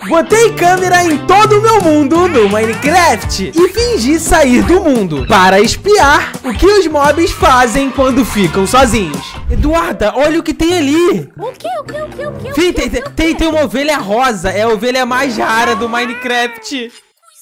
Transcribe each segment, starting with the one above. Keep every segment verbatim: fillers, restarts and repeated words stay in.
Botei câmera em todo o meu mundo no Minecraft e fingi sair do mundo para espiar o que os mobs fazem quando ficam sozinhos. Eduarda, olha o que tem ali. O que? O que? O que? O que? Fih, tem, tem, tem, tem uma ovelha rosa. É a ovelha mais rara do Minecraft.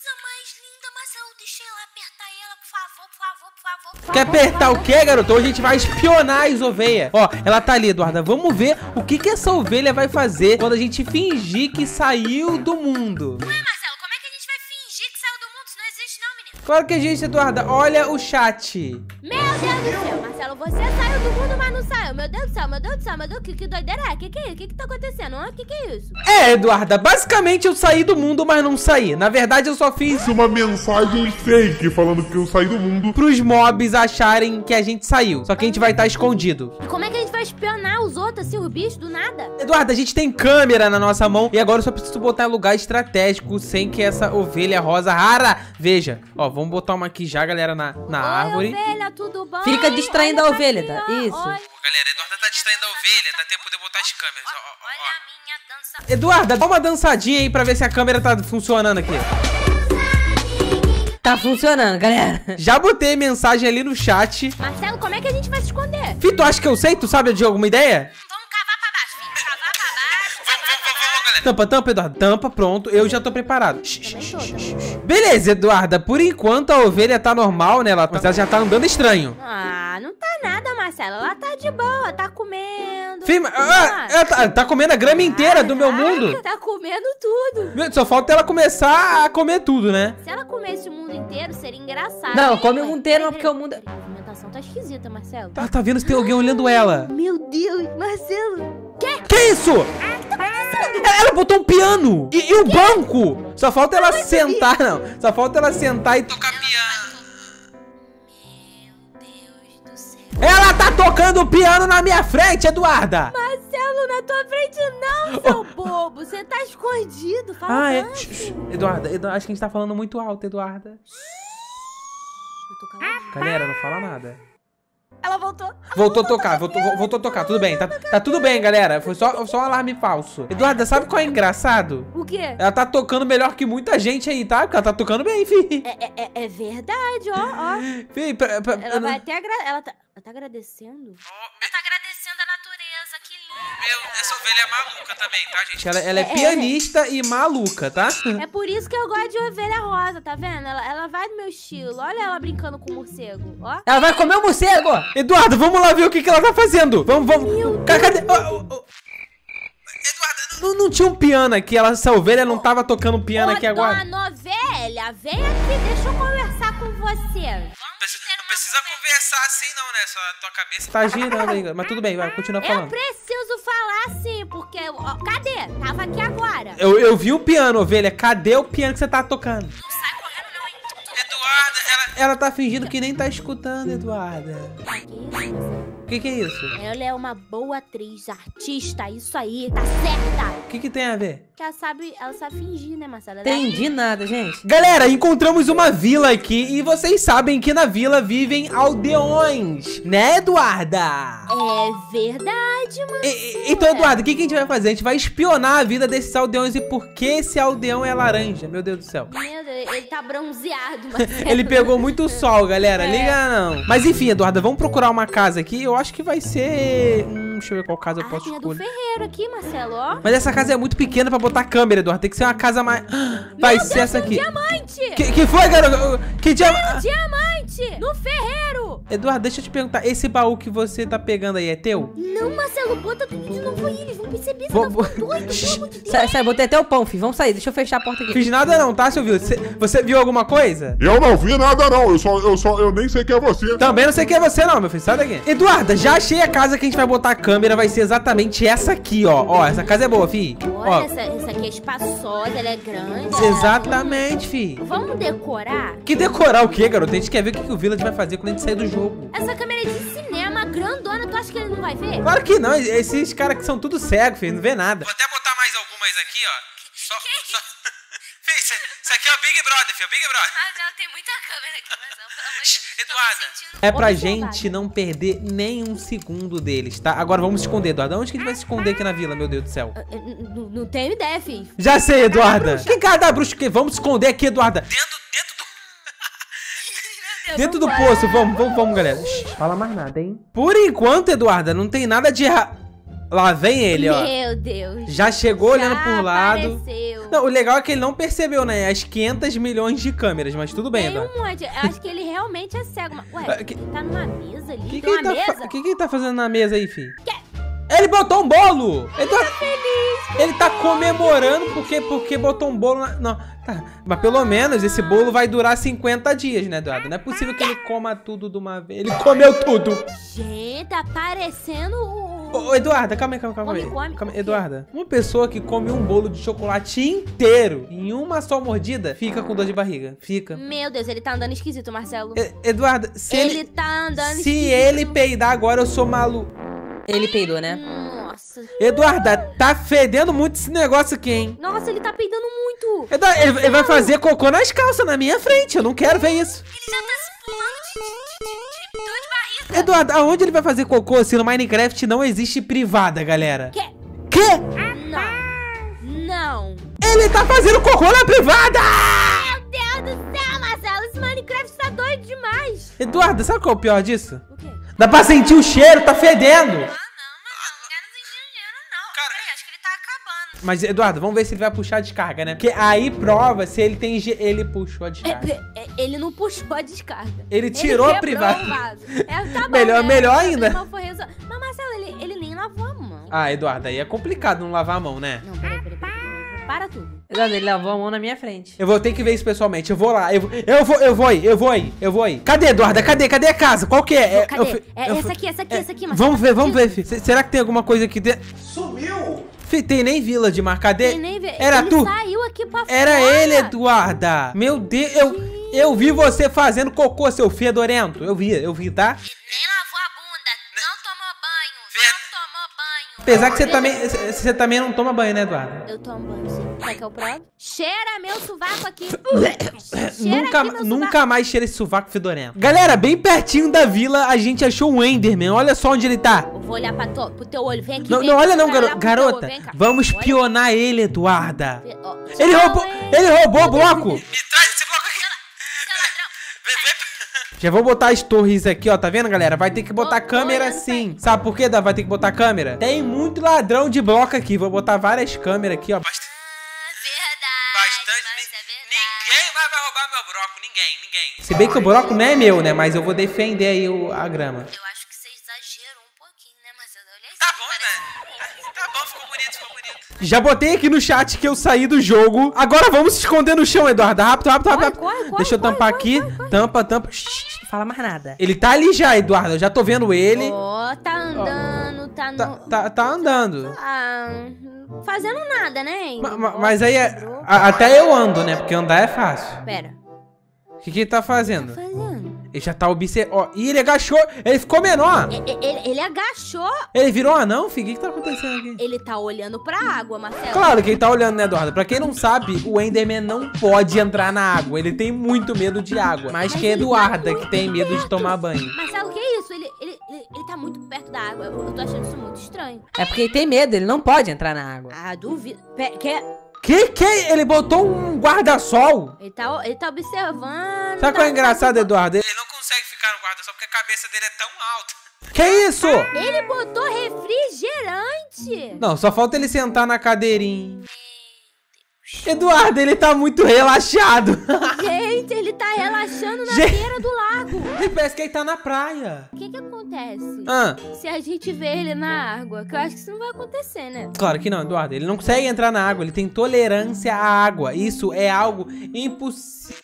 Quer apertar o que, garoto? Hoje a gente vai espionar as ovelhas. Ó, ela tá ali, Eduarda. Vamos ver o que que essa ovelha vai fazer quando a gente fingir que saiu do mundo. Ué, Marcelo, como é que a gente vai fingir que saiu do mundo? Isso não existe não, menino. Claro que a gente, Eduarda. Olha o chat. Meu Deus do céu, Marcelo, você saiu do mundo, mas não saiu. Meu Deus do céu, meu Deus do céu, meu Deus, que, que doideira é? Que que é isso? Que que tá acontecendo? O que que é isso? É, Eduarda, basicamente eu saí do mundo, mas não saí. Na verdade, eu só fiz uma mensagem fake falando que eu saí do mundo pros mobs acharem que a gente saiu. Só que a gente vai estar escondido. E como é que a gente vai espionar os outros, assim, os bichos, do nada? Eduarda, a gente tem câmera na nossa mão e agora eu só preciso botar em lugar estratégico sem que essa ovelha rosa rara veja. Ó, vamos botar uma aqui já, galera, na, na Oi, árvore. ovelha, tudo bom? Fica distraindo Olha a ovelha, aqui, tá? ó. Isso. Oi. Galera, a Eduarda tá distraindo a ovelha, dá tempo de eu botar as câmeras. Ó, ó, ó. Olha a minha dança. Eduarda, dá uma dançadinha aí pra ver se a câmera tá funcionando aqui. Tá funcionando, galera. Já botei mensagem ali no chat. Marcelo, como é que a gente vai se esconder? Fih, tu acha que eu sei? Tu sabe de alguma ideia? Vamos cavar pra baixo, filho. Cavar pra baixo, cavar pra baixo. Tampa, tampa, Eduarda. Tampa, pronto. Eu já tô preparado. Shh, shh, Também shh, tô, shh, também shh. Beleza, Eduarda. Por enquanto a ovelha tá normal, né? Ela, mas ela já tá andando estranho. Ah, não tá nada, Marcelo. Ela tá de boa, tá comendo. Fih, mas- ah, ela tá, tá comendo a grama inteira do meu mundo. Tá comendo tudo. Meu, só falta ela começar a comer tudo, né? Se ela comesse o mundo inteiro, seria engraçado. Não, hein, come o mãe? mundo inteiro, Peraí, porque o mundo- peraí, A alimentação tá esquisita, Marcelo. Tá, tá vendo se tem alguém olhando ela. Meu Deus, Marcelo. Que? Que isso? Ela, ela botou um piano e, e um banco. Só falta ela sentar, não. Só falta ela sentar e tocar piano. Meu Deus do céu. Ela tá tocando piano na minha frente, Eduarda. Marcelo, na tua frente não, seu bobo. Você tá escondido. Fala Ah, é. baixo. Shh, shh. Eduarda, Eduarda, acho que a gente tá falando muito alto, Eduarda. Eu tô calada. Galera, não fala nada. Ela voltou. Voltou a tocar, voltou, voltou a tocar, tudo bem, tá, tá tudo bem, galera. Foi só, só um alarme falso. Eduarda, sabe qual é engraçado? O quê? Ela tá tocando melhor que muita gente aí, tá? Porque ela tá tocando bem, fi. É, é, é- é verdade, ó, ó. Fi, pra- pra- Ela vai até agra... Ela tá... Ela tá agradecendo? Ela tá agradecendo a natureza, que lindo. Meu, essa ovelha é maluca também, tá, gente? Ela, ela é É, é. pianista e maluca, tá? É por isso que eu gosto de ovelha rosa, tá vendo? Ela, ela vai do meu estilo. Olha ela brincando com o morcego, ó. Ela vai comer o morcego. Eduardo, vamos lá ver o que, que ela tá fazendo. Vamos, vamos. Meu Ca- Cadê? Ó, ó, ó. Eduarda, não, não tinha um piano aqui. Ela, essa ovelha não tava tocando piano aqui Ô, agora. dona ovelha, vem aqui, deixa eu conversar com você. Não precisa conversar assim, não, né? Só a tua cabeça tá girando aí. Mas tudo bem, vai, continua Eu falando. preciso falar sim, porque... Ó, cadê? Tava aqui agora. Eu, eu vi o piano, ovelha. Cadê o piano que você tá tocando? Não sai correndo não, hein? Eduarda, ela, ela tá fingindo que nem tá escutando, Eduarda. Que isso, Marcelo? O que que é isso? Ela é uma boa atriz, artista, isso aí, tá certa. O que que tem a ver? Que ela sabe, ela sabe fingir, né, Marcelo? Ela Entendi nada, gente. Galera, encontramos uma vila aqui e vocês sabem que na vila vivem aldeões, né, Eduarda? É verdade, mano. E- e- então, Eduardo, o que, que a gente vai fazer? A gente vai espionar a vida desses aldeões e por que esse aldeão é laranja, meu Deus do céu. Meu Deus, ele tá bronzeado, Marcelo. Ele pegou muito sol, galera, liga não. Mas enfim, Eduarda, vamos procurar uma casa aqui, eu acho que vai ser... Hum, deixa eu ver qual casa eu Ah, posso tem a do escolher. Ferreiro aqui, Marcelo, ó. Mas essa casa é muito pequena pra botar câmera, Eduardo, tem que ser uma casa mais... Vai Meu ser Deus, essa tem um aqui. diamante! Que, que foi, garoto? Que diamante? Diamante! No Ferreiro! Eduardo, deixa eu te perguntar, esse baú que você tá pegando aí é teu? Não, Marcelo, bota tudo de novo aí. Eles vão perceber. Você Vou- tá vou- ficando doido, pelo amor de Deus. Sai, sai, botei até o pão, filho. Vamos sair, deixa eu fechar a porta aqui. Fiz nada não, tá, seu viu? Você, você viu alguma coisa? Eu não vi nada não, eu só, eu só, eu nem sei quem é você. Também não sei quem é você não, meu filho, sai daqui. Eduarda, já achei a casa que a gente vai botar a câmera, vai ser exatamente essa aqui, ó. Ó, essa casa é boa, fi. Olha, Ó, essa, essa aqui é espaçosa, ela é grande. exatamente, fi. Vamos decorar? Que decorar o quê, garoto? A gente quer ver o que, que o Village vai fazer quando a gente sair do jogo. Essa câmera é de cinema, grandona. Tu acha que ele não vai ver? Claro que não, esses caras que são tudo cegos, filho, não vê nada. Vou até botar mais algumas aqui, ó. Só, só, Fih, isso aqui é o Big Brother, filho, o Big Brother. Marcelo, tem muita câmera aqui, Marcelo, pelo amor de Deus. Tô me Eduarda, sentindo é pra observada. gente não perder nem um segundo deles, tá? Agora vamos se esconder, Eduarda. Onde que a gente vai se esconder aqui na vila, meu Deus do céu? Eu- eu- Não não tenho ideia, filho. Já sei, Eduarda. Que cara da bruxa que vamos se esconder aqui, Eduarda. Dentro, dentro do... Dentro do poço, vamos, vamos, vamos, galera. Shhh, fala mais nada, hein? Por enquanto, Eduarda, não tem nada de errado. Lá vem ele, ó. Meu Deus. Já chegou olhando Já por lado. apareceu. Não, o legal é que ele não percebeu, né? As quinhentos milhões de câmeras, mas tudo bem, Tem Eduarda. um monte. Eu acho que ele realmente é cego. Mas- Ué, Ah, que- ele tá numa mesa ali? O que, que, Tem uma ele tá mesa? fa- que que ele tá fazendo na mesa aí, filho? Ele botou um bolo! Ele tá feliz! Ele tá comemorando porque, porque botou um bolo na... Não, tá. Mas pelo menos esse bolo vai durar cinquenta dias, né, Eduardo? Não é possível que ele coma tudo de uma vez. Ele comeu tudo! Gente, tá parecendo o... Ô, ô, Eduarda, calma aí, calma, calma Come, aí. come. Calma aí. Eduarda, uma pessoa que come um bolo de chocolate inteiro em uma só mordida, fica com dor de barriga. Fica. Meu Deus, ele tá andando esquisito, Marcelo. E- Eduarda, se Ele, ele... tá andando Se esquisito. ele peidar agora, eu sou maluco. Ele peidou, né? Nossa. Eduarda, tá fedendo muito esse negócio aqui, hein? Nossa, ele tá peidando muito. Eduarda, ele, ele vai fazer cocô nas calças na minha frente. Eu não quero ver isso. Ele já tá se pulando de, de, de, de, de dor de barriga. Eduardo, aonde ele vai fazer cocô se no Minecraft não existe privada, galera? Quê? Quê? Não. Não. Ele tá fazendo cocô na privada! Meu Deus do céu, Marcelo. Esse Minecraft tá doido demais. Eduardo, sabe qual é o pior disso? O quê? Dá pra sentir o cheiro, tá fedendo. Ah, não, mas não quero dinheiro, não. Cara- Peraí, acho que ele tá acabando. Mas, Eduardo, vamos ver se ele vai puxar a descarga, né? Porque aí prova se ele tem... ge- Ele puxou a descarga. É, é, ele não puxou a descarga. Ele tirou a quebrou privada. o vaso. É, tá bom, Melhor- né? melhor O ainda. problema foi resol- Mas, Marcelo, ele, ele nem lavou a mão. Ah, Eduardo, aí é complicado não lavar a mão, né? Não, peraí, peraí, peraí. peraí. Para tudo. Eduardo, ele lavou a mão na minha frente. Eu vou ter que ver isso pessoalmente. Eu vou lá. Eu, eu vou, eu vou aí, eu vou aí, eu vou aí. Cadê, Eduarda? Cadê? Cadê a casa? Qual que é? É, Cadê? eu fi- É eu essa fi- aqui, essa aqui, é, essa aqui, Marcelo. Vamos ver, vamos ver, fi. Se- Será que tem alguma coisa aqui dentro? Sumiu! Fi, tem nem vila de mar. Cadê? Ele nem vê. Era ele tu? saiu aqui pra Era fora. ele, Eduarda. Meu Deus, eu, eu vi você fazendo cocô, seu fedorento. Eu vi, eu vi, tá? Nem lavou a bunda. Não tomou banho. Não tomou banho. Apesar que você também, você você também não toma banho, né, Eduarda? Eu tomo banho, sim. Quer que eu prove? Cheira meu sovaco aqui. Cheira Nunca, aqui meu nunca sovaco. mais cheira esse sovaco fedorento. Galera, bem pertinho da vila, a gente achou um Enderman. Olha só onde ele tá. Eu vou olhar pra to, pro teu olho. Vem aqui, Não, vem não aqui, olha eu não, quero garo- olhar pro teu garota. olho. Vem cá. Vamos Olha. espionar ele, Eduarda. Ó, Ele tchau, roubou, hein? ele roubou o bloco. Me traz esse bloco aqui. Seu ladrão. Já vou botar as torres aqui, ó, tá vendo, galera? Vai ter que botar Tô- tô câmera olhando sim. Sabe por que vai ter que botar câmera? Tem muito ladrão de bloco aqui. Vou botar várias câmeras aqui, ó. Ah, verdade. Mas é verdade. mais vai roubar meu bloco, ninguém, ninguém. Se bem que o bloco não é meu, né? Mas eu vou defender aí o- a grama. Eu acho que você exagerou um pouquinho, né, Marcelo? Olha isso. Tá bom, né? Tá bom, ficou bonito, ficou bonito. Já botei aqui no chat que eu saí do jogo. Agora vamos se esconder no chão, Eduardo. Rápido, rápido, rápido. rápido. corre, corre, Deixa eu corre, tampar corre, aqui. corre, corre. Tampa, tampa. Shhh. Não fala mais nada. Ele tá ali já, Eduardo. Eu já tô vendo ele. Ó, tá andando, tá no... Tá, tá, tá andando. Ah, fazendo nada, né? Indo Ma- ma- embora, mas aí, é- quebrou. a- até eu ando, né? Porque andar é fácil. Pera. O que, que ele tá fazendo? Fazendo. Ele já tá observando. Ó, ih, ele agachou. Ele ficou menor. E- e- Ele, ele agachou. Ele virou um anão, filho. O que, que tá acontecendo aqui? Ele tá olhando pra água, Marcelo. Claro que ele tá olhando, né, Eduardo? Pra quem não sabe, o Enderman não pode entrar na água. Ele tem muito medo de água. Mais Mas que a ele tá Eduarda, muito que tem medo de perto. tomar banho. Marcelo, o que é isso? Ele, ele, ele, ele tá muito perto da água. Eu, eu tô achando isso muito estranho. É porque ele tem medo, ele não pode entrar na água. Ah, duvido. Pe- que, Que que? Ele botou um guarda-sol? ele, tá, ele tá observando. Sabe qual é tá- engraçado, Eduardo? Ele Ele não consegue ficar no guarda-sol porque a cabeça dele é tão alta. Que isso? Ele botou refrigerante. Não, só falta ele sentar na cadeirinha. Eduardo, ele tá muito relaxado. Gente, ele tá relaxando na Gente. beira do lago. Ele parece que ele tá na praia. O que que acontece Ah, se a gente vê ele na água? Que eu acho que isso não vai acontecer, né? claro que não, Eduardo. Ele não consegue entrar na água. Ele tem tolerância à água. Isso é algo impossível.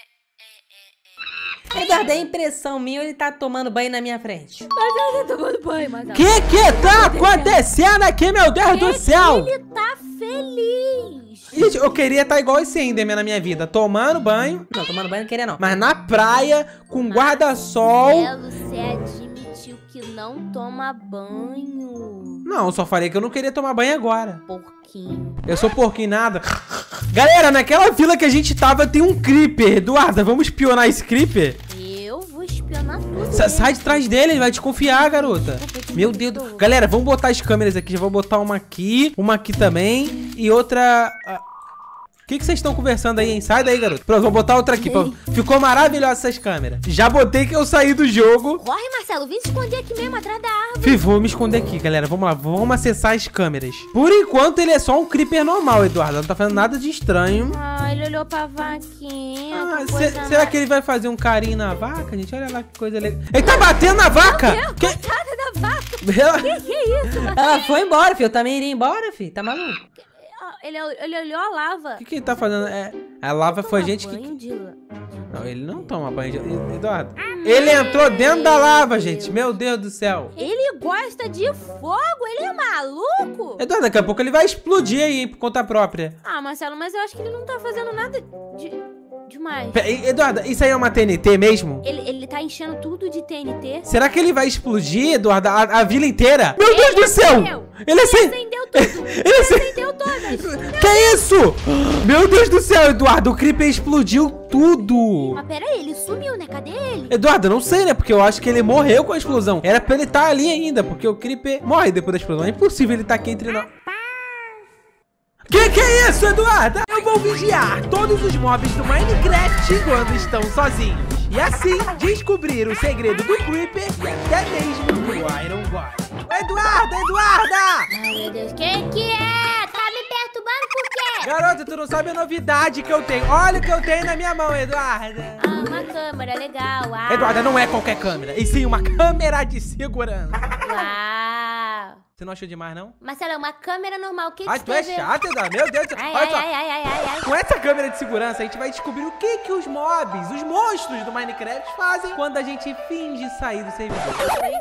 Eduardo, é impressão minha ou ele tá tomando banho na minha frente? Mas ele tá tomando banho, mas O que que tá acontecendo aqui, meu Deus do céu? ele tá feliz. Gente, eu queria estar igual esse Enderman na minha vida. Tomando banho, Não, tomando banho não queria não. mas na praia, com guarda-sol. Marcelo, você admitiu que não não toma banho. Não, eu só falei que eu não queria tomar banho agora. Porquinho. Eu sou porquinho nada. Galera, naquela vila que a gente tava tem um creeper. Eduarda, vamos espionar esse creeper? Eu vou espionar tudo. Sa sai de trás dele, ele vai desconfiar, garota. Meu Deus. Do... Galera, vamos botar as câmeras aqui. Já vou botar uma aqui, uma aqui também e outra... O que que vocês estão conversando aí, hein? Sai daí, garoto. Pronto, vou botar outra aqui. Pronto. Ficou maravilhosa essas câmeras. Já botei que eu saí do jogo. Corre, Marcelo. Vem se esconder aqui mesmo, atrás da árvore. Fih, vou me esconder aqui, galera. Vamos lá. Vamos acessar as câmeras. Por enquanto, ele é só um creeper normal, Eduardo. Não tá fazendo nada de estranho. Ah, ele olhou pra vaquinha. Ah, cê, será mais... que ele vai fazer um carinho na vaca, gente? Olha lá que coisa legal. Ele tá batendo na vaca! Meu Deus, que... coitada da vaca. Ela... Que que é isso, Marcelo? Ela foi embora, filho. Eu também iria embora, filho. Tá maluco? Ele, ele olhou a lava. O que que ele tá fazendo? É, a lava foi a gente banho que... de la... Não, ele não toma banho de... Eduardo. Ele entrou dentro da lava, gente. Meu Deus do céu. Ele gosta de fogo? Ele é maluco? Eduardo, daqui a pouco ele vai explodir aí, hein, por conta própria. Ah, Marcelo, mas eu acho que ele não tá fazendo nada de... demais. Pera, Eduardo, isso aí é uma T N T mesmo? Ele, ele tá enchendo tudo de T N T. Será que ele vai explodir, Eduardo, a, a vila inteira? Meu Ele Deus do céu! acendeu. Ele, Ele acende... acendeu tudo. Ele Ele acende... acendeu todas. Que é isso? Meu Deus do céu, Eduardo, o creeper explodiu tudo. Mas pera aí, ele sumiu, né? Cadê ele? Eduardo, eu não sei, né? Porque eu acho que ele morreu com a explosão. Era pra ele estar ali ainda, porque o creeper morre depois da explosão. É impossível ele estar aqui entre nós. Que que é isso, Eduardo? Eu vou vigiar todos os mobs do Minecraft quando estão sozinhos. E assim, descobrir o segredo do Creeper e até mesmo do Iron God. Eduardo, Eduarda! Ai, meu Deus, que que é? Tá me perturbando por quê? Garota, tu não sabe a novidade que eu tenho. Olha o que eu tenho na minha mão, Eduarda. Ah, uma câmera, legal. Uau. Eduarda, não é qualquer câmera, e sim uma câmera de segurança. Uau. Você não achou demais, não? Marcelo, é uma câmera normal. O que Ai, que tu você é vê? chato, Eduardo. Meu Deus do céu. Ai, Olha ai, só. ai, ai, ai, ai, ai. Com essa câmera de segurança, a gente vai descobrir o que que os mobs, os monstros do Minecraft fazem quando a gente finge sair do servidor.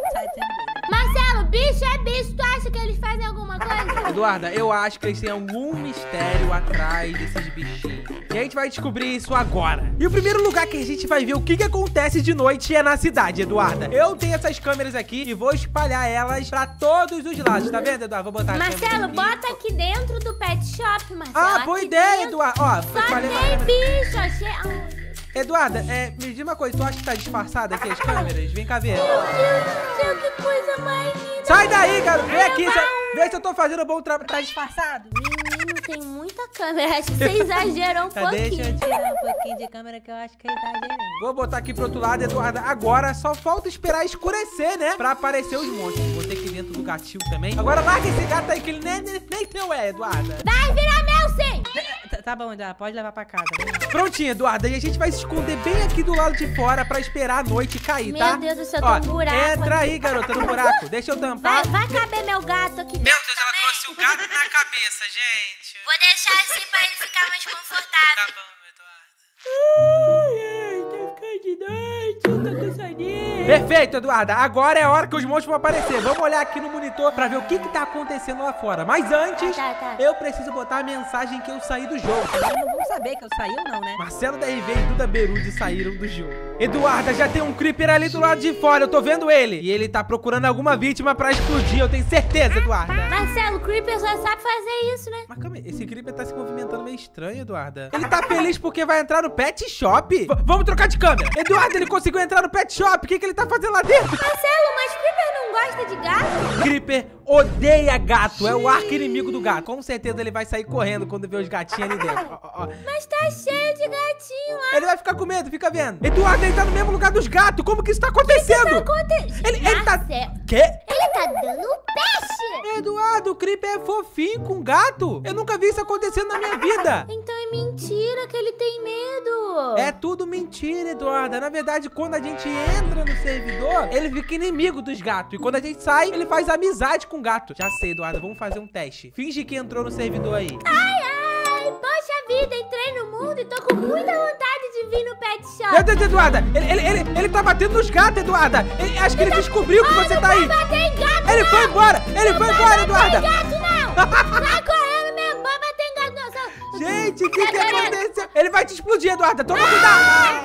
Marcelo, bicho é bicho. Tu acha que eles fazem alguma coisa? Eduarda, eu acho que eles têm algum mistério atrás desses bichinhos. E a gente vai descobrir isso agora. E o primeiro lugar que a gente vai ver o que que acontece de noite é na cidade, Eduarda. Eu tenho essas câmeras aqui e vou espalhar elas pra todos os lados. Tá vendo, Eduardo? Vou botar Marcelo, bota aqui dentro do pet shop, Marcelo. Ah, boa Aqui ideia, dentro Eduardo. Ó, Só espalhei tem mais. bicho. Achei... Ai, Eduarda, é, me diz uma coisa, tu acha que tá disfarçada aqui as câmeras? Vem cá ver. meu Deus do céu, que coisa mais linda. Sai daí, garoto. Vem aqui, se- vê se eu tô fazendo um bom trabalho. Tá Disfarçado? Menino, tem muita câmera. Acho que você exagerou um Tá, deixa eu pouquinho. Tirar um pouquinho de câmera que eu acho que eu exagerei. Vou botar aqui pro outro lado, Eduarda. Agora só falta esperar escurecer, né? Pra aparecer os monstros. Botei aqui dentro do gatinho também. Agora larga esse gato aí que ele nem, nem, nem teu é, Eduarda. Vai virar meu, sim. Tá, tá bom, já. Pode levar pra casa. Vem lá. Prontinho, Eduarda. E a gente vai se esconder bem aqui do lado de fora pra esperar a noite cair, Meu tá? Deus do céu, Ó, tem um buraco entra aqui. aí, garota, no buraco. Deixa eu Vai, tampar. vai caber meu gato aqui. Meu Deus, ela trouxe o gato na cabeça, gente. Vou deixar assim pra ele ficar mais Tá confortável. bom, Eduardo. Ai, ai, tá ficando de noite, eu tô com soninho. Perfeito, Eduarda. Agora é a hora que os monstros vão aparecer. Vamos olhar aqui no monitor pra ver o que que tá acontecendo lá fora. Mas antes, Tá, tá. eu preciso botar a mensagem que eu saí do jogo. Eles não vão saber que eu saí ou não, né? Marcelo da R V e Duda Berude saíram do jogo. Eduarda, já tem um creeper ali do lado de fora, eu tô vendo ele. E ele tá procurando alguma vítima pra explodir, eu tenho certeza, Eduarda. Marcelo, o Creeper só sabe fazer isso, né? Mas calma aí, esse creeper tá se movimentando meio estranho, Eduarda. Ele tá feliz porque vai entrar no pet shop? V- vamos trocar de câmera. Eduarda, ele conseguiu entrar no pet shop. O que que ele tá fazendo lá dentro? Marcelo, mas Creeper não gosta de gato? Creeper odeia gato, é o arco inimigo do gato. Com certeza ele vai sair correndo quando ver os gatinhos ali dentro. Ó, ó, ó. Mas tá cheio de gatinho lá. Ele vai ficar com medo, fica vendo. Eduardo, ele tá no mesmo lugar dos gatos. Como que isso tá acontecendo? Acontece. Ele, ele tá... Marcelo, Quê? ele tá dando um peixe. Eduardo, o creeper é fofinho com gato. Eu nunca vi isso acontecendo na minha vida. Então é mentira que ele tem medo. É tudo mentira, Eduarda. Na verdade, quando a gente entra no servidor, ele fica inimigo dos gatos. E quando a gente sai, ele faz amizade com o gato. Já sei, Eduarda, vamos fazer um teste. Finge que entrou no servidor aí. Ai, ai, poxa vida, entrei no mundo e tô com muita vontade de vir no pet shop. Meu Deus, Eduarda, ele, ele, ele, ele tá batendo nos gatos, Eduarda. Ele, acho que ele descobriu que você tá aí. Não bater em gato, Ele não. foi embora, ele foi embora, Eduarda. Não vai bater em gato, não. Sai correndo mesmo, vai bater em gato, não. Só- Gente, o que que Tá querendo? aconteceu? Ele vai te explodir, Eduarda. Toma cuidado. Eu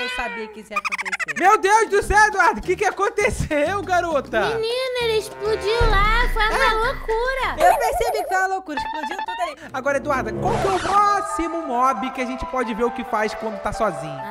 Eu sabia que isso ia acontecer. Meu Deus do céu, Eduardo, o que que aconteceu, garota? Menina, ele explodiu lá, foi uma loucura. Eu percebi que foi uma loucura, explodiu tudo ali. Agora, Eduarda, qual que é o próximo mob que a gente pode ver o que faz quando tá sozinho?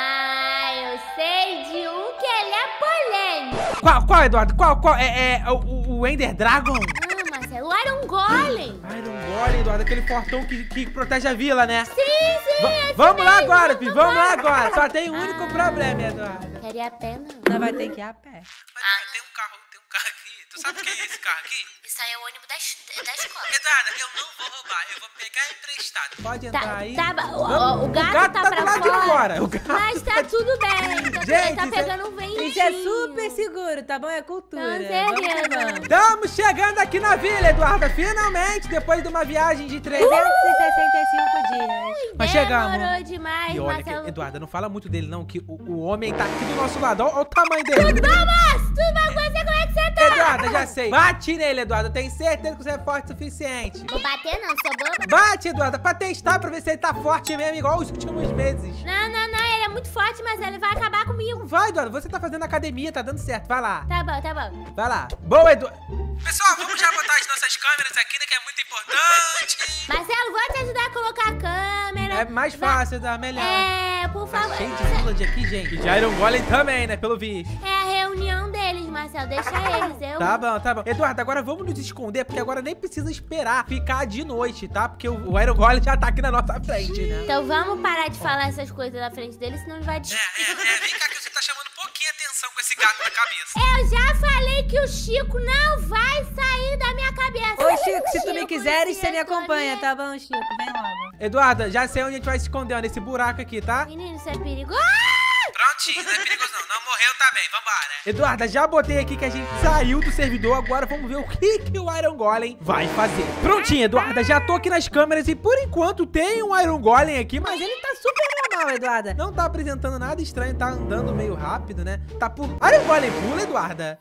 Ah, eu sei de um que ele é polêmico. Qual, qual, Eduardo? Qual, qual? É, é o, o Ender Dragon? Ah, Marcelo, o Iron Golem. Iron Golem, Eduardo, aquele fortão que, que protege a vila, né? Sim, sim, Va- esse vamos lá mesmo, agora, eu filho, tô vamos lá falando. agora. Só tem um único Ah. problema, Eduardo. Queria a pena. Nós vai ter que ir a pé. Mas ah, tem um carro, tem um carro aqui. Tu sabe o que é esse carro aqui? Isso aí é o ônibus da, es- da escola. Eduarda, eu não vou roubar, eu vou pegar emprestado. Pode entrar Tá, aí. tá, o, Vamos. o, o gato, gato tá, tá pra do lado de fora. O gato Mas tá tudo bem. Tá, Gente, tá isso é- pegando um ventinho. Isso é super seguro, tá bom? É cultura. Com Vamos que certeza. vamos. Estamos chegando aqui na vila, Eduarda. Finalmente, depois de uma viagem de três trezentos e sessenta e cinco dias. Mas chegamos. Demorou demais, E olha, que, Marcelo. Eduarda, não fala muito dele, não, que o, o homem tá aqui do nosso lado. Olha o tamanho dele. Tudo bom, moço? Tudo bom com você? Como é que você tá? Eduarda, já sei. Bate nele, Eduarda. Tenho certeza que você é forte o suficiente. Vou bater não, sou boba. Bate, Eduarda, pra testar, pra ver se ele tá forte mesmo, igual os últimos meses. Não, não, não, ele é muito forte, mas ele vai acabar comigo. Vai, Eduarda, você tá fazendo academia, tá dando certo. Vai lá, Tá bom, tá bom. vai lá. Boa, Eduarda. Pessoal, vamos já botar as nossas câmeras aqui, né, que é muito importante. Marcelo, vou te ajudar a colocar a câmera. É mais fácil, Eduarda, melhor. É, por Tá favor. cheio de village aqui, gente. E de Iron Golem também, né, pelo visto. É a reunião deles, Marcelo. Deixa eles, eu... Tá bom, tá bom. Eduardo, agora vamos nos esconder, porque agora nem precisa esperar ficar de noite, tá? Porque o, o Iron Golem já tá aqui na nossa frente, né? Então vamos parar de falar essas coisas na frente deles, senão ele vai... É, Des... é, é, vem cá que você tá chamando pouquinha atenção com esse gato na cabeça. Eu já falei que o Chico não vai sair da minha cabeça. Ô, Chico, se tu me Chico, quiseres, você me Chico, acompanha, né? tá bom, Chico? Vem logo. Eduarda, já sei onde a gente vai se esconder, ó, nesse buraco aqui, tá? Menino, isso é perigoso. Prontinho, não é perigoso não. Não morreu, tá bem, vambora. Eduarda, já botei aqui que a gente saiu do servidor, agora vamos ver o que, que o Iron Golem vai fazer. Prontinho, Eduarda, já tô aqui nas câmeras e por enquanto tem um Iron Golem aqui, mas ele tá super Normal, Eduarda. não tá apresentando nada estranho, tá andando meio rápido, né? Tá pulando. Iron Golem pula, Eduarda.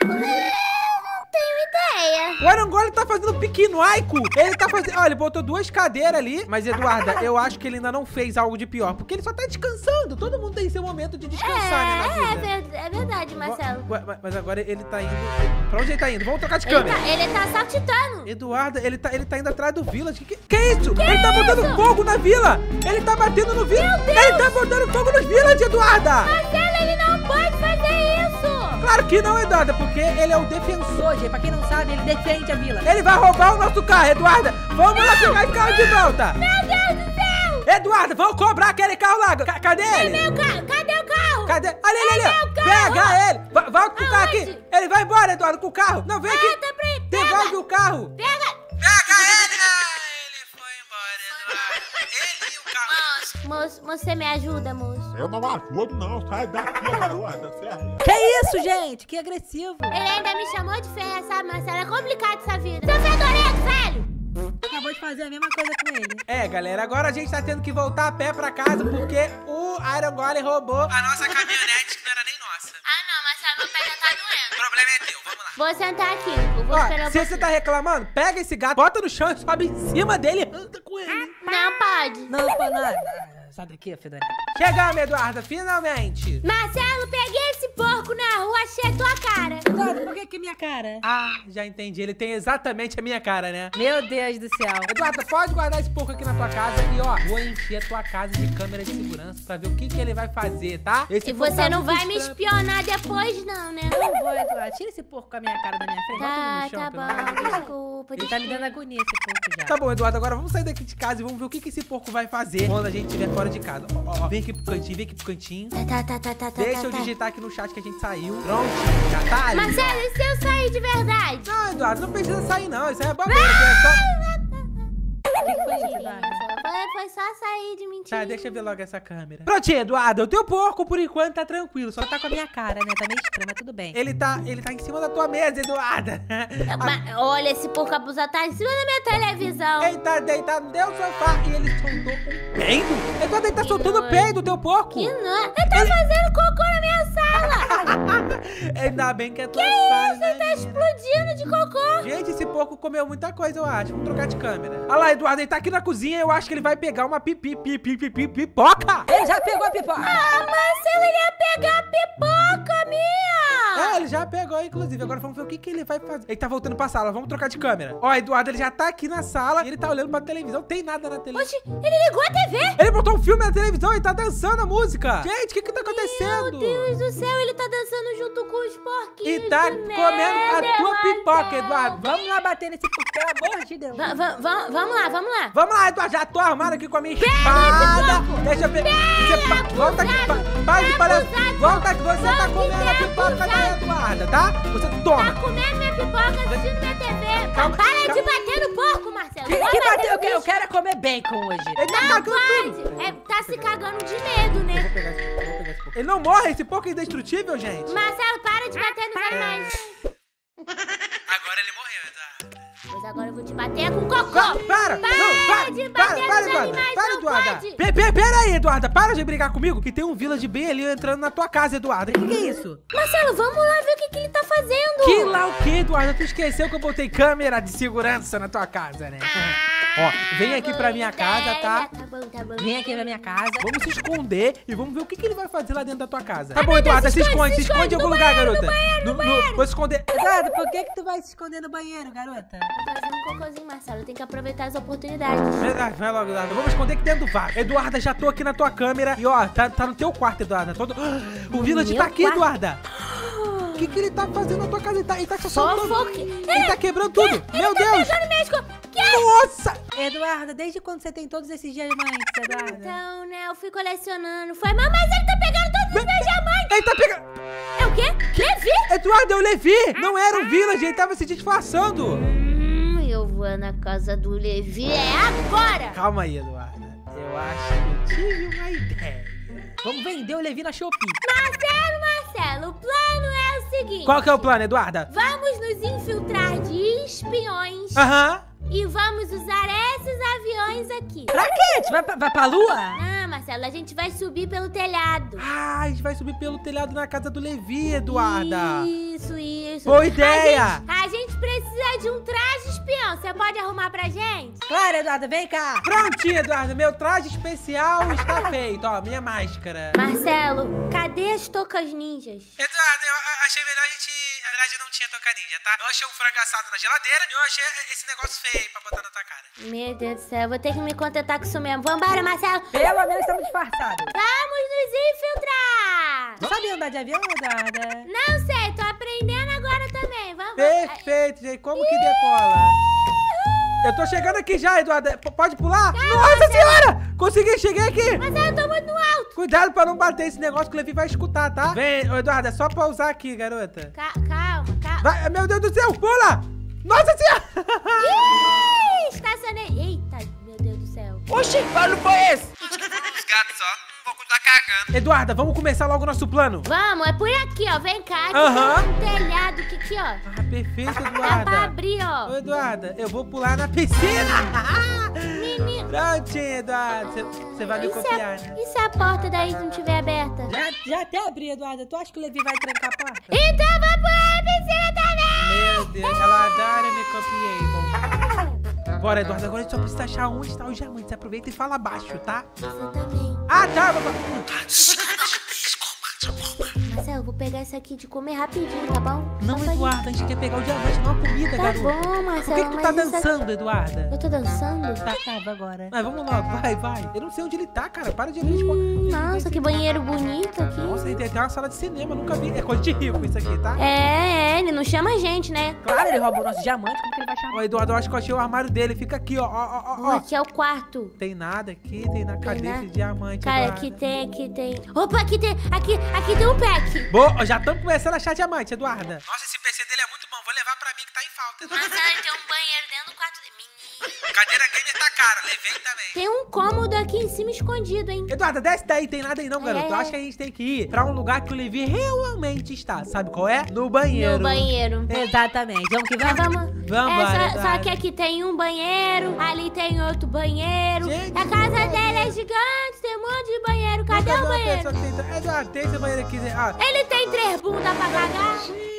Ideia. O Iron Golem tá fazendo piquenoaico. Ele tá fazendo... Olha, ele botou duas cadeiras ali. Mas, Eduarda, eu acho que ele ainda não fez algo de pior. Porque ele só tá descansando. Todo mundo tem seu momento de descansar, né, na É, é, vida. ver- é verdade, Marcelo. Ué, mas- mas agora ele tá indo... Pra onde ele tá indo? Vamos trocar de Ele câmera. tá, ele tá saltitando. Eduarda, ele tá, ele tá indo atrás do Village. Que, que, que é isso? ele tá botando fogo na vila. Ele tá batendo no Village. Ele tá botando fogo nos Village, Eduarda. Marcelo, ele não pode fazer isso. Claro que não, Eduarda, porque ele é o defensor. Hoje, pra quem não sabe, ele defende a vila. Ele vai roubar o nosso carro, Eduarda. Vamos lá pegar esse carro de volta. Meu Deus do céu. Eduarda, vamos cobrar aquele carro lá. Ca- cadê ele? Meu carro, cadê o carro? Cadê? Ali, ali, ali. ó. meu carro. Pega ele. Va- Volta com o carro aqui. Aonde? Ele vai embora, Eduardo, com o carro. Não, vem aqui. Volta pra ele, Devolve pega. o carro. Pega. Pega ele! Ah, ele foi embora, Eduardo. Ele e o carro. Moço, moço, você me ajuda, moço? Eu não ajudo, não. Sai daqui, garota. Sério. Que isso, gente? Que agressivo. Ele ainda me chamou de feia, sabe, Marcelo? É complicado essa vida. Seu fedorento, velho. Acabou de fazer a mesma coisa com ele. É, galera, agora a gente tá tendo que voltar a pé pra casa porque o Iron Golem roubou. A nossa caminhonete que não era nem nossa. Ah, não, Marcelo, meu pé já tá doendo. O problema é teu, vamos lá. Vou sentar aqui. Eu vou Ó, esperar se você. você tá reclamando, pega esse gato, bota no chão e sobe em cima dele e anda com ele. Não pode. Não, pô, não. Sai daqui, Fedorento. Chegamos, Eduarda, finalmente. Marcelo, peguei esse porco na rua, achei a tua cara. Eduardo, por que que minha cara? Ah, já entendi. Ele tem exatamente a minha cara, né? Meu Deus do céu. Eduarda, pode guardar esse porco aqui na tua casa e, ó, vou encher a tua casa de câmera de segurança pra ver o que, que ele vai fazer, tá? Esse E porco você tá não muito vai me estranho. espionar depois, não, né? Não vou, Eduardo. Tira esse porco com a minha cara da minha frente. Bota ele Tá, no chão, tá pelo amor de bom, Deus. desculpa. Ele tá me dando agonia, esse porco já. Tá bom, Eduardo, agora vamos sair daqui de casa e vamos ver o que, que esse porco vai fazer quando a gente estiver fora de casa. Ó, ó, ó, vem aqui pro cantinho, vem aqui pro cantinho. Tá, tá, tá, tá, tá, tá. Deixa tá, eu tá. digitar aqui no chat que a gente saiu. Pronto, já tá ali. Marcelo, e se eu sair de verdade? Não, Eduardo, não precisa sair não, isso aí é bobeira. É só... O que que foi isso, Eduardo? Foi, foi só sair de mentira. Tá, deixa eu ver logo essa câmera. Prontinho, Eduardo, o teu porco por enquanto tá tranquilo, só Só tá com a minha cara, né? Tá meio estranho, mas tudo bem. Ele tá, ele tá em cima da tua mesa, Eduarda. Mas, olha, esse porco abusado tá em cima da minha televisão. Ele tá deitado no teu sofá e ele soltou um peido. Eduardo, ele tá Que soltando nojo. peido, teu porco. Que não. Ele tá fazendo cocô na minha sala. Ainda bem que é tua Que sala, isso? né, Ele tá menina? explodindo de cocô. Gente, esse porco comeu muita coisa, eu acho. Vamos trocar de câmera. Olha lá, Eduardo, ele tá aqui na cozinha. Eu acho que ele vai pegar uma pipi, pipi, pipi, pipoca. Ele já pegou a pipoca. Ah, Marcelo, ele ia pegar a pipoca minha. É, ele já pegou, inclusive. Agora vamos ver o que, que ele vai fazer. Ele tá voltando pra sala. Vamos trocar de câmera. Ó, Eduardo, ele já tá aqui na sala e ele tá olhando pra televisão. Não tem nada na televisão. Oxi, ele ligou a T V. Ele botou um filme na televisão e tá dançando a música. Gente, o que que tá acontecendo? Meu Deus do céu, ele tá dançando junto com os porquinhos. E tá de comendo a merda, tua Marcelo. pipoca, Eduardo. Vamos lá bater nesse porco, pelo amor de Deus. Va- va- va- vamos lá, vamos lá. Vamos lá, Eduardo. Já tô armado aqui com a minha espada. Deixa eu ver. Você pa- Volta aqui. pa- Para de palhaço. abusado. Volta aqui. Você tá Vamos comendo a ser pipoca da abusado. Eduarda, tá? Você Tá toma. comendo minha pipoca, assistindo minha T V. Calma, Para calma. de bater no porco, Marcelo. Que, Vai que bater bateu? no Eu quero, eu bicho. quero é comer bacon hoje. Ele tá Não cagando tudo. pode. É, tá se cagando de medo, Eu vou né? pegar esse, eu vou pegar esse porco. Ele não morre. Esse porco é indestrutível, gente. Marcelo, para de bater nos animais. Agora ele morreu, Eduardo. Pois agora eu vou te bater com cocô. Para, para, Para não, para, de para, bater para, nos Eduarda, animais, para, não Eduarda. pode. Pe- pe- Pera aí, Eduarda, para de brigar comigo, que tem um village bem ali entrando na tua casa, Eduarda. O que, que é isso? Marcelo, vamos lá ver o que, que ele tá fazendo. Que lá o que, Eduarda? Tu esqueceu que eu botei câmera de segurança na tua casa, né? Ó, vem aqui pra minha casa, tá? Tá bom, tá bom. Vem aqui na minha casa. Vamos se esconder e vamos ver o que, que ele vai fazer lá dentro da tua casa. Tá Ai, bom, meu Eduarda, Deus, se esconde, se se esconde em esconde algum no lugar, banheiro, garota. no banheiro, no No- banheiro. Vou se esconder. Eduardo, por que que tu vai se esconder no banheiro, garota? Fazer um cocôzinho, Marcelo. Tem que aproveitar as oportunidades. Verdade, vai logo, Eduarda. Vamos esconder aqui dentro do vaso. Eduarda, já tô aqui na tua câmera. E ó, tá, tá no teu quarto, Eduarda. Todo... O Village meu tá aqui, quarto? Eduarda. O que, que ele tá fazendo na tua casa? Ele tá, ele tá te assaltando. Fofoque. Ele tá quebrando tudo. Meu Ele tá Deus. pegando minhas co- Que? Nossa. Eduarda, desde quando você tem todos esses diamantes, Eduarda? Então, né, eu fui colecionando. Foi mal, mas ele tá pegando todos os meus diamantes. Ele tá pegando... É o quê? Levi? Eduardo, eu Levi. Não era um Village, ele tava se disfarçando. Hum, eu vou na casa do Levi. É agora. Calma aí, Eduarda. Eu acho que eu tive uma ideia. Vamos vender o Levi na Shopee. Marcelo, Marcelo, o plano é o seguinte. Qual que é o plano, Eduarda? Vamos nos infiltrar de espiões Aham. e vamos usar esses aviões aqui. Pra quê? Tu vai pra, vai pra lua? Ah, Marcelo, a gente vai subir pelo telhado. Ah, a gente vai subir pelo telhado na casa do Levi, Eduarda. Isso, isso. Boa ideia. A gente, a gente precisa de um traje espião. Você pode arrumar pra gente? Claro, Eduarda, vem cá. Prontinho, Eduardo. Meu traje especial está feito. Ó, minha máscara. Marcelo, cadê as tocas ninjas? Eduardo, eu a- achei melhor a gente... Na verdade, não tinha toca ninja, tá? Eu achei um frango assado na geladeira e eu achei esse negócio feio pra botar na tua cara. Meu Deus do céu, eu vou ter que me contentar com isso mesmo. Vambora, Marcelo. Pelo menos estamos disfarçados. Vamos nos infiltrar. Não sabe andar de avião, Eduarda? Não sei, tô aprendendo agora também. Vamos. Ai, Perfeito, gente. Como que decola? Eu tô chegando aqui já, Eduarda. P- Pode pular? Nossa senhora! Consegui, cheguei aqui. Mas eu tô muito alto. Cuidado pra não bater esse negócio que o Levi vai escutar, tá? Vem, ô, Eduarda, é só pausar aqui, garota. Ca- calma, calma. Vai, meu Deus do céu, pula! Nossa senhora! Ih, estacionei. Eita, meu Deus do céu. Oxi, qual foi esse? Os gatos só. Vou continuar cagando. Eduarda, vamos começar logo o nosso plano. Vamos, é por aqui, ó. Vem cá. Aqui Aham. tem um telhado aqui, aqui, ó. Ah, perfeito, Dá pra Eduarda. abrir, Ô, ó. Eduarda, eu vou pular na piscina. Menino. Prontinho, Eduarda. Você vai me E se, copiar, a, né? e se a porta daí não estiver aberta? Já, já até abri, Eduarda. Tu acha que o Levi vai trancar a porta? Então vai pular a piscina também! Meu Deus, ela adora me copiei. Bom. Bora, Eduardo, agora a gente só precisa achar onde está os diamantes. Aproveita e fala baixo, tá? Você também. Ah, tá. vou- Marcelo, eu vou pegar isso aqui de comer rapidinho, tá bom? Não, Só pra Eduarda, a gente quer pegar o diamante, não a comida, Tá garota. bom, Marcelo. Por que, que tu tá mas isso aqui- dançando, Eduarda? Eu tô dançando? Tá, Acaba agora. Mas vamos logo, vai, vai. Eu não sei onde ele tá, cara. Para de abrir Hum, nossa, que banheiro bonito aqui. Nossa, ele tem até uma sala de cinema, nunca vi. É coisa de rico isso aqui, tá? É, é, ele não chama a gente, né? Claro, ele roubou o nosso diamante. Como que ele vai chamar? Ó, Eduardo, eu acho que eu achei o armário dele. Fica aqui, ó, ó, ó, Ó, ó. aqui é o quarto. Tem nada aqui, tem na cadeia nada. esse diamante, Cara, Eduarda. aqui tem, aqui tem. Opa, aqui tem, aqui, aqui tem um pack. Boa, já estamos começando a achar diamante, Eduarda. Nossa, esse P C dele é muito bom. Vou levar pra mim que tá em falta. Eduardo. Marcelo, tem um banheiro dentro do quarto. Menino. Cadeira gamer tá cara. Levei também. Tem um cômodo aqui em cima escondido, hein? Eduarda, desce daí, tem nada aí não, garoto. É, Eu é. acho que a gente tem que ir pra um lugar que o Levi realmente está. Sabe qual é? No banheiro. No banheiro. Exatamente. Vamos que Mas vamos. vamos. Vamos, é, só, Eduarda. só que aqui tem um banheiro, ali tem outro banheiro. Gente, a casa olha. dele é gigante, tem um monte de banheiro. Cadê Cadê casa o uma banheiro? pessoa que tem... Eduardo, tem esse banheiro aqui. Ah, Ele tem três bundas pra cagar?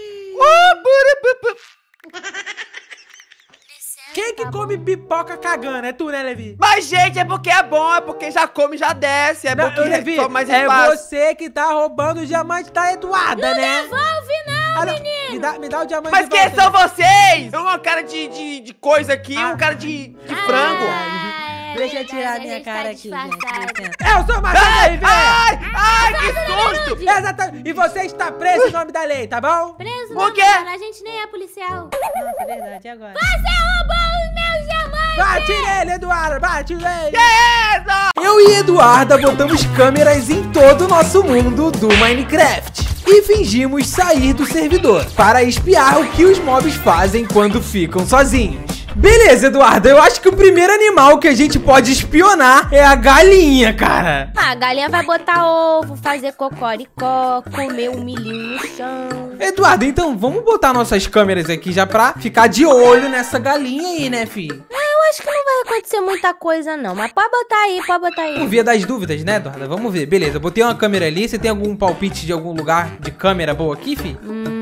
quem que Tá come bom. pipoca cagando? É tu, né, Levi? Mas, gente, é porque é bom, é porque já come, já desce. É Não, porque Levi, toma mais é espaço. você que tá roubando o diamante da Eduarda, né? Devolve não, Ah, não. menino. Me dá, me dá o diamante Mas de quem volta, são né? vocês? Um cara de, de, de coisa aqui, Ah. um cara de, de frango. Ah, é Deixa eu verdade, tirar a minha gente tá cara aqui, gente. disfarçado. licença. Eu sou o Marcelo, Ai, velho! ai, ai, que susto! Exatamente. E você está preso em nome da lei, tá bom? Preso Por não, quê? mano, a gente nem é policial. Nossa, é verdade, e agora? Você roubou os meus diamantes! Bate nele, Eduardo, bate nele! Beleza! Eu e Eduarda botamos câmeras em todo o nosso mundo do Minecraft e fingimos sair do servidor para espiar o que os mobs fazem quando ficam sozinhos. Beleza, Eduarda, eu acho que o primeiro animal que a gente pode espionar é a galinha, cara. Ah, a galinha vai botar ovo, fazer cocoricó, comer um milhinho no chão. Eduardo, então vamos botar nossas câmeras aqui já pra ficar de olho nessa galinha aí, né, filho? Eu acho que não vai acontecer muita coisa, não. Mas pode botar aí, pode botar aí. Vamos ver das dúvidas, né, Eduarda? Vamos ver. Beleza, eu botei uma câmera ali. Você tem algum palpite de algum lugar de câmera boa aqui, fi?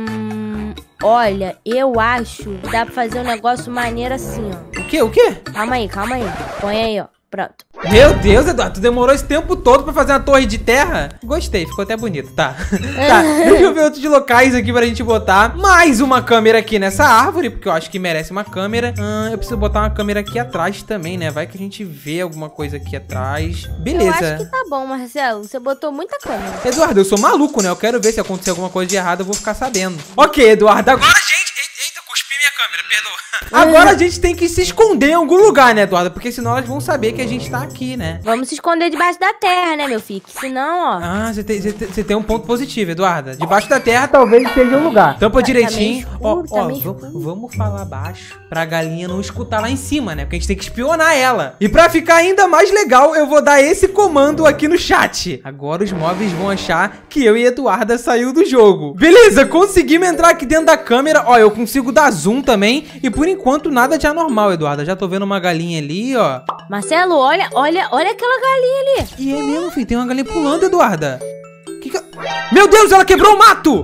Hum, olha, eu acho que dá pra fazer um negócio maneiro assim, ó. O quê? O quê? Calma aí, calma aí. Põe aí, ó. Pronto. Meu Deus, Eduardo, tu demorou esse tempo todo pra fazer uma torre de terra? Gostei, ficou até bonito, tá? Tá, deixa eu ver outros locais aqui pra gente botar mais uma câmera aqui nessa árvore, porque eu acho que merece uma câmera. Ah, eu preciso botar uma câmera aqui atrás também, né? Vai que a gente vê alguma coisa aqui atrás. Beleza. Eu acho que tá bom, Marcelo. Você botou muita câmera. Eduardo, eu sou maluco, né? Eu quero ver se acontecer alguma coisa de errado, eu vou ficar sabendo. Ok, Eduardo, agora... Agora, gente, eita, eita, cuspi minha câmera, perdoa. Agora a gente tem que se esconder em algum lugar, né, Eduardo? Porque senão elas vão saber que a gente tá aqui, né? Vamos se esconder debaixo da terra, né, meu filho? Que senão, ó... Ah, você tem, você tem- você tem um ponto positivo, Eduarda. Debaixo da terra talvez seja um lugar. Tampa Tá direitinho. meio Ó, escuro, tá ó, meio va- escuro. vamos falar baixo pra galinha não escutar lá em cima, né? Porque a gente tem que espionar ela. E pra ficar ainda mais legal, eu vou dar esse comando aqui no chat. Agora os móveis vão achar que eu e Eduarda saiu do jogo. Beleza, conseguimos entrar aqui dentro da câmera. Ó, eu consigo dar zoom também. E por enquanto nada de anormal, Eduarda. Já tô vendo uma galinha ali, ó. Marcelo, olha, olha, olha aquela galinha ali. E é mesmo, filho. Tem uma galinha pulando, Eduarda. Que que... Meu Deus, ela quebrou o mato!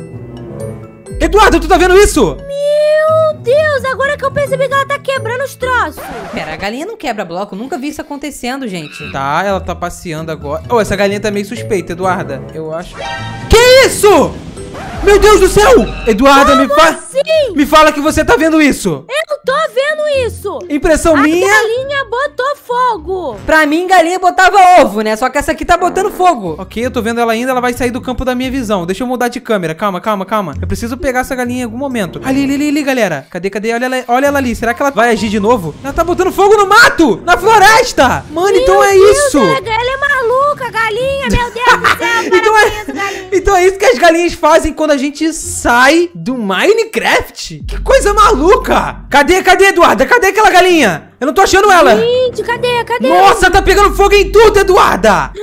Eduarda, tu tá vendo isso? Meu Deus, agora que eu percebi que ela tá quebrando os troços. Pera, a galinha não quebra bloco. Nunca vi isso acontecendo, gente. Tá, ela tá passeando agora. Oh, essa galinha tá meio suspeita, Eduarda. Eu acho... Que isso? Meu Deus do céu! Eduarda, me fala... Sim, Me fala que você tá vendo isso. eu tô vendo isso. Impressão A minha... galinha botou fogo. Pra mim, galinha botava ovo, né? Só que essa aqui tá botando fogo. Ok, eu tô vendo ela ainda, ela vai sair do campo da minha visão. Deixa eu mudar de câmera. Calma, calma, calma. Eu preciso pegar essa galinha em algum momento. Ali, ali, ali, ali, galera. Cadê, cadê? Olha ela, olha ela ali. Será que ela vai agir de novo? Ela tá botando fogo no mato! Na floresta! Mano, então é Deus, isso! Ela, ela é maluca, galinha, meu Deus do céu. Então para é, com isso, galinha. então é isso que as galinhas fazem quando a gente sai do Minecraft? Que coisa maluca! Cadê, cadê, Eduarda? Cadê aquela galinha? Eu não tô achando ela! Gente, cadê, cadê? Nossa, tá pegando fogo em tudo, Eduarda!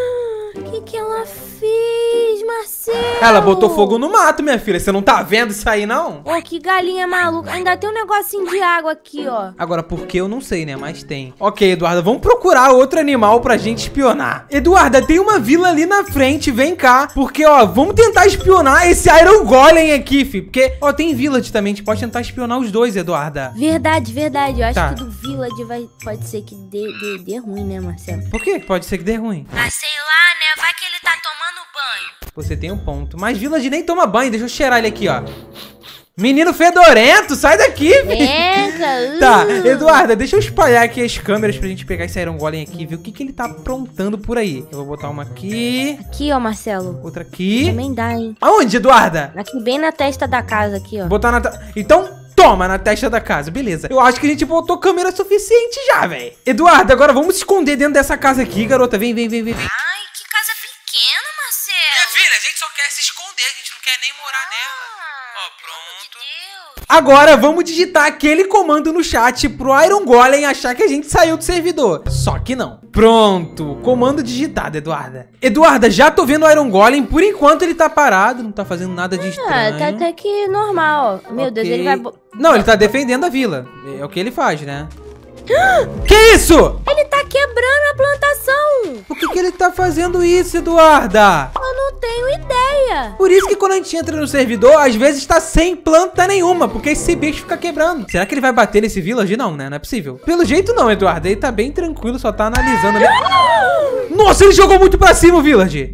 O que que ela fez, Marcelo? Ela botou fogo no mato, minha filha. Você não tá vendo isso aí, não? Ô, que galinha maluca. Ainda tem um negocinho de água aqui, ó. Agora, por que eu não sei, né? Mas tem. Ok, Eduarda, vamos procurar outro animal pra gente espionar. Eduarda, tem uma vila ali na frente, vem cá. Porque, ó, vamos tentar espionar esse Iron Golem aqui, fi. Porque, ó, tem Village também, a gente pode tentar espionar os dois, Eduarda. Verdade, verdade. Eu acho Tá. que do Village vai, pode ser que dê, dê, dê ruim, né, Marcelo? Por quê? Pode ser que dê ruim. Ah, sei lá, né? Vai que ele tá tomando banho. Você tem um ponto. Mas Village nem toma banho, deixa eu cheirar ele aqui, ó. Menino fedorento, sai daqui, filho. É, cara. Tá, Eduarda, deixa eu espalhar aqui as câmeras pra gente pegar esse Iron Golem aqui e ver o que, que ele tá aprontando por aí. Eu vou botar uma aqui, Aqui, ó, Marcelo. outra aqui. Também dá, hein? Aonde, Eduarda? Aqui bem na testa da casa, aqui, ó. Botar na... ta- Então, toma, na testa da casa, beleza. Eu acho que a gente botou câmera suficiente já, velho. Eduarda, agora vamos se esconder dentro dessa casa aqui, garota. Vem, vem, vem, vem. vem. Ai, que casa pequena, Marcelo. Minha filha, a gente só quer se esconder, a gente não quer nem morar nela. Ó, pronto. Agora vamos digitar aquele comando no chat pro Iron Golem achar que a gente saiu do servidor. Só que não. Pronto, comando digitado, Eduarda. Eduarda, já tô vendo o Iron Golem. Por enquanto ele tá parado, não tá fazendo nada de Ah, estranho. tá até que normal, ó. Meu Deus, Ok. ele vai... bo- Não, ele tá defendendo a vila. É o que ele faz, né? Que isso? Ele tá quebrando a plantação. O que que ele tá fazendo? fazendo isso, Eduarda? Eu não tenho ideia. Por isso que quando a gente entra no servidor, às vezes tá sem planta nenhuma, porque esse bicho fica quebrando. Será que ele vai bater nesse village? Não, né? Não é possível. Pelo jeito não, Eduarda. Ele tá bem tranquilo, só tá analisando ali. Nossa, ele jogou muito pra cima o village.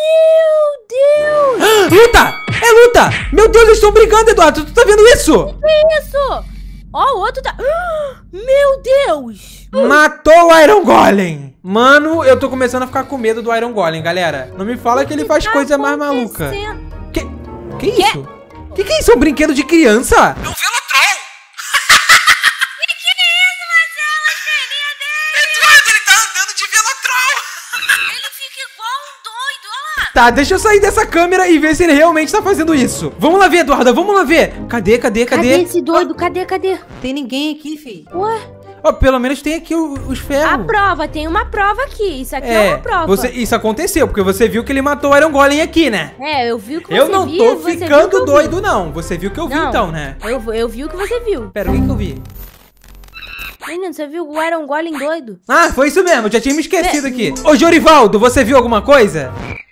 Meu Deus. Luta! É luta! Meu Deus, eles estão brigando, Eduardo. Tu tá vendo isso? Que isso? Ó, o outro tá... Meu Deus. Matou o Iron Golem. Mano, eu tô começando a ficar com medo do Iron Golem, galera. Não me fala que ele faz tá coisa mais maluca. acontecendo? Que, que isso? Que que é isso? É um brinquedo de criança? É um Velotrol! Que que é isso, Marcelo? As perninhas dele. Eduardo, ele tá andando de Velotrol! Ele fica igual um doido, olha lá. Tá, deixa eu sair dessa câmera e ver se ele realmente tá fazendo isso. Vamos lá ver, Eduarda, vamos lá ver. Cadê, cadê, cadê? Cadê esse doido? Cadê, cadê? Tem ninguém aqui, filho. Ué? Ó, pelo menos tem aqui o- os A ferros. prova, tem uma prova aqui. Isso aqui é, É, uma prova. você, isso aconteceu, porque você viu que ele matou o Iron Golem aqui, né? É, eu vi o que você Eu não viu, tô você viu o que ficando eu vi. doido, não. Você viu que eu vi, Não. então, né? Eu, eu vi o que você viu. Pera, o que que eu vi? Menino, você viu o Iron Golem doido? Ah, foi isso mesmo, eu já tinha me esquecido aqui. Ô, Jorivaldo, você viu alguma coisa?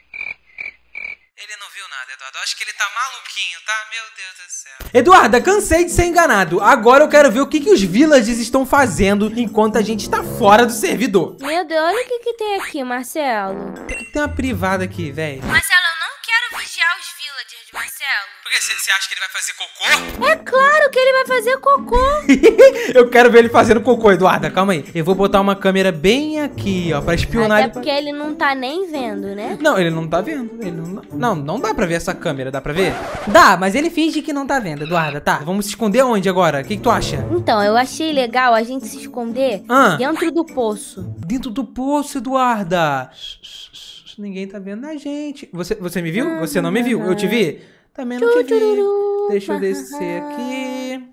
Ele não viu nada, Eduardo. Eu acho que ele tá maluquinho, tá? Meu Deus do céu. Eduarda, cansei de ser enganado. Agora eu quero ver o que, que os villagers estão fazendo enquanto a gente tá fora do servidor. Meu Deus, olha o que, que tem aqui, Marcelo. Por que tem uma privada aqui, velho? Marcelo, eu não quero vigiar os villagers, Marcelo. Por que você acha que ele vai fazer cocô? É claro que ele vai fazer cocô. Eu quero ver ele fazendo cocô, Eduarda. Calma aí. Eu vou botar uma câmera bem aqui, ó, pra espionar Até ele. porque ele não tá nem vendo, né? Não, ele não tá vendo. Ele não... não, não dá pra ver essa câmera. Dá pra ver? Dá, mas ele finge que não tá vendo, Eduarda, tá. Vamos se esconder onde agora? O que, que tu acha? Então, eu achei legal a gente se esconder Ah. dentro do poço. Dentro do poço, Eduarda. Ninguém tá vendo a gente. Você, você me viu? Você não me viu? Eu te vi? Também não te vi. Tchururu. Deixa eu descer aqui.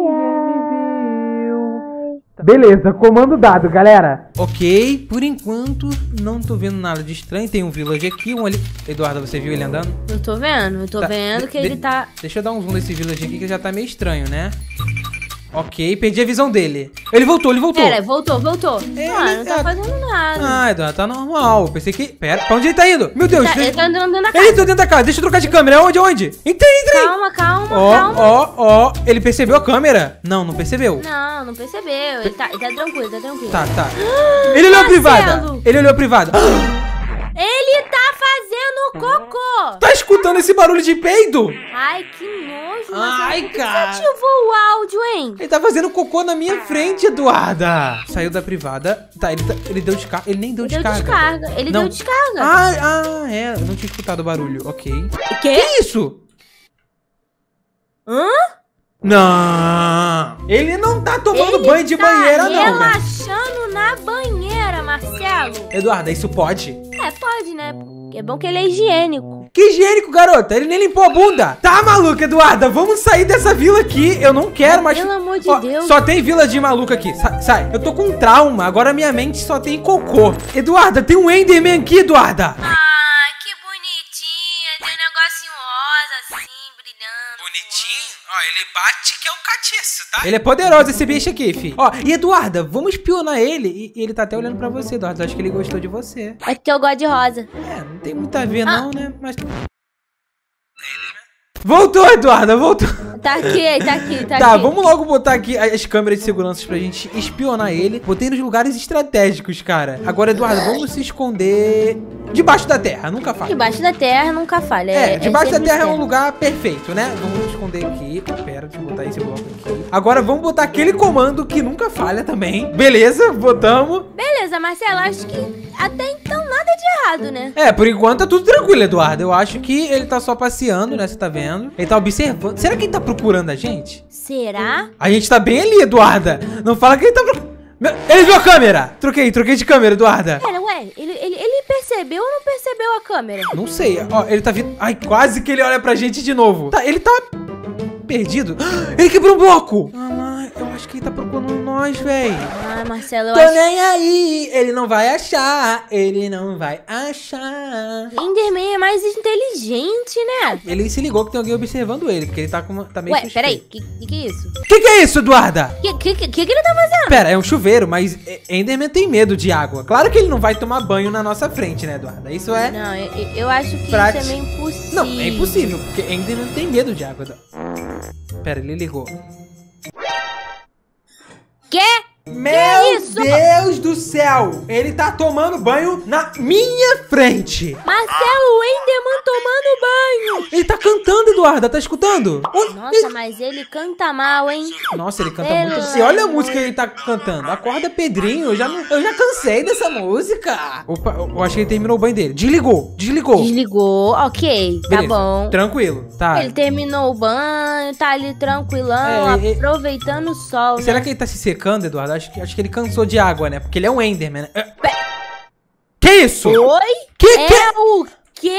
Beleza, comando dado, galera. Ok, por enquanto não tô vendo nada de estranho. Tem um village aqui, um ali. Eduarda, você viu ele andando? Eu tô vendo, eu tô Tá, vendo que de- ele tá... Deixa eu dar um zoom nesse village aqui que já tá meio estranho, né? Ok, perdi a visão dele. Ele voltou, ele voltou. Pera, voltou, voltou. Ele Ah, não tá tá- fazendo nada. Ah, Eduardo, tá normal. Eu pensei que... Pera, pra onde ele tá indo? Meu Deus. Tá, deixa- ele tá andando na Ele casa. tá dentro da casa. Deixa eu trocar de câmera. Onde, onde? Entrei, entrei. Calma, calma, Ó, calma. ó, ó. Ele percebeu a câmera? Não, não percebeu. Não, não percebeu. Ele tá, ele tá tranquilo, tá tranquilo. Tá, tá. Ele olhou a privada. Marcelo. Ele olhou a privada. Ele tá fazendo cocô. Tá escutando esse barulho de peido? Ai, que nojo. Ai, Marcelo. Por que cara. você ativou o áudio, hein? Ele tá fazendo cocô na minha frente, Eduarda. Saiu da privada. Tá, ele, tá- ele deu descarga. Ele nem deu Ele deu descarga. descarga. Ele Não. deu descarga. Ah, ah, é. Eu não tinha escutado o barulho. Ok. O Que quê? isso? Hã? Não. Ele não tá tomando Ele banho de tá banheira, não, velho. relaxando na banheira, Marcelo. Eduarda, isso pode? É, pode, né? Porque é bom que ele é higiênico. Que higiênico, garota. Ele nem limpou a bunda. Tá maluco, Eduarda. Vamos sair dessa vila aqui. Eu não quero mais... Pelo amor de Ó, Deus. Só tem vila de maluco aqui. Sai, sai. Eu tô com trauma. Agora minha mente só tem cocô. Eduarda, tem um Enderman aqui, Eduarda. Ai, que bonitinha. Tem um negocinho rosa assim, brilhando. Bonitinho? Ó, ele bate que é um catiço, tá? Ele é poderoso, esse bicho aqui, fi. Ó, e Eduarda, vamos espionar ele. E, e ele tá até olhando pra você, Eduarda. Acho que ele gostou de você. É porque eu gosto de rosa. É, não tem muito a ver, Ah. não, né? Mas... Voltou, Eduarda, voltou. Tá aqui, tá aqui, tá, Tá, aqui. vamos logo botar aqui as câmeras de segurança pra gente espionar ele. Botei nos lugares estratégicos, cara. Agora, Eduardo, vamos se esconder debaixo da terra, nunca falha. Debaixo da terra nunca falha. É, debaixo da sempre terra é um certo. lugar perfeito, né? Vamos esconder aqui. Pera, deixa eu botar esse bloco aqui. Agora vamos botar aquele comando que nunca falha também. Beleza, botamos. Beleza, Marcelo, acho que até então nada de errado, né? É, por enquanto tá tudo tranquilo, Eduardo. Eu acho que ele tá só passeando, né? Você tá vendo? Ele tá observando. Será que ele tá procurando a gente? Será? A gente tá bem ali, Eduarda. Não fala que ele tá procurando. Ele viu a câmera! Troquei, troquei de câmera, Eduarda. Pera, ué, ele, ele, ele percebeu ou não percebeu a câmera? Não sei. Ó, ele tá vindo. Ai, quase que ele olha pra gente de novo. Tá, ele tá perdido. Ele quebrou um bloco. Ah, lá, eu acho que ele tá procurando nós, véi. Ah, Marcelo, eu Tô acho nem aí, ele não vai achar, ele não vai achar. que Enderman é mais inteligente, né? Ele se ligou que tem alguém observando ele, porque ele tá, com uma, tá meio Ué, suspeito. peraí, que, que que é isso? Que que é isso, Eduarda? Que, que, que, que ele tá fazendo? Pera, é um chuveiro, mas Enderman tem medo de água. Claro que ele não vai tomar banho na nossa frente, né, Eduarda? Isso é... Não, eu, eu acho que Prati- isso é meio impossível. Não, é impossível, porque Enderman tem medo de água. Pera, ele ligou. Quê? Meu isso? Deus do céu! Ele tá tomando banho na minha frente! Marcelo, o Enderman tomando banho. Ele tá cantando, Eduarda, tá escutando? Olha- Nossa, mas ele canta mal, hein? Nossa, ele canta Pelo muito. E olha a amor música que ele tá cantando. Acorda, Pedrinho. Eu já, não- eu já cansei dessa música. Opa, eu acho que ele terminou o banho dele. Desligou, desligou. Desligou, ok, tá Beleza, bom. Tranquilo, tá. Ele terminou o banho, tá ali tranquilão, É, e- aproveitando o sol, Será né? que ele tá se secando, Eduardo? Acho que, acho que ele cansou de água, né? Porque ele é um Enderman, né? É- Que isso? Oi? Que É que... o quê?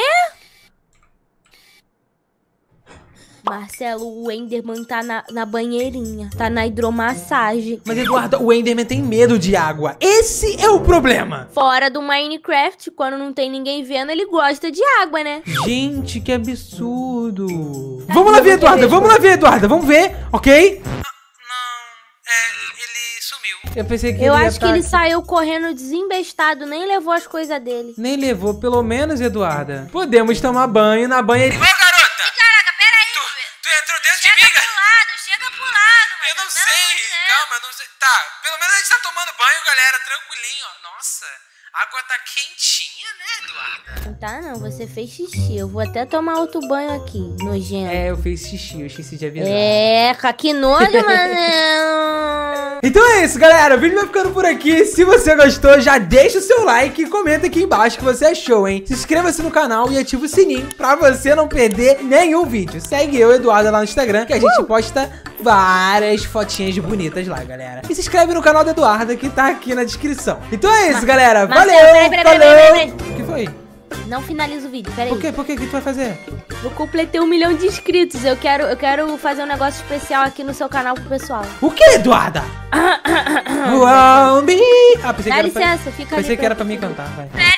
Marcelo, o Enderman tá na, na banheirinha, tá na hidromassagem. Mas, Eduardo, o Enderman tem medo de água. Esse é o problema. Fora do Minecraft, quando não tem ninguém vendo, ele gosta de água, né? Gente, que absurdo. Vamos lá ver, Eduarda. Vamos lá ver, Eduarda. Vamos ver, ok? Não, é, ele sumiu. Eu pensei que Eu ele ia acho que tá ele aqui. saiu correndo desembestado, nem levou as coisas dele. Nem levou, pelo menos, Eduarda. Podemos tomar banho na banheirinha. Ô, garota! Caraca, peraí. Tu, tu entrou dentro de mim, cara? lado, chega pro lado, Eu não sei, calma, eu não sei. Tá, pelo menos a gente tá tomando banho, galera, tranquilinho, ó. Nossa, a água tá quentinha, né, Eduarda? Não tá não, você fez xixi. Eu vou até tomar outro banho aqui, nojento. É, eu fiz xixi, eu esqueci de avisar. É, que nojo, mano. Então é isso, galera. O vídeo vai ficando por aqui. Se você gostou, já deixa o seu like e comenta aqui embaixo o que você achou, hein? Se inscreva-se no canal e ativa o sininho pra você não perder nenhum vídeo. Segue eu, Eduardo, lá no Instagram, que a gente posta várias fotinhas bonitas lá, galera. E se inscreve no canal da Eduarda, que tá aqui na descrição. Então é isso, galera. Marcelo, Valeu, peraí, peraí, valeu. peraí, peraí, O que foi? Não finaliza o vídeo, peraí. Por quê? Por quê? O que tu vai fazer? Eu completei um milhão de inscritos. Eu quero, eu quero fazer um negócio especial aqui no seu canal pro pessoal. O que, Eduarda? Uau, me... Ah, pensei Dá que era pra... licença, fica ali Pensei que pra- era pra mim cantar, vai. Peraí,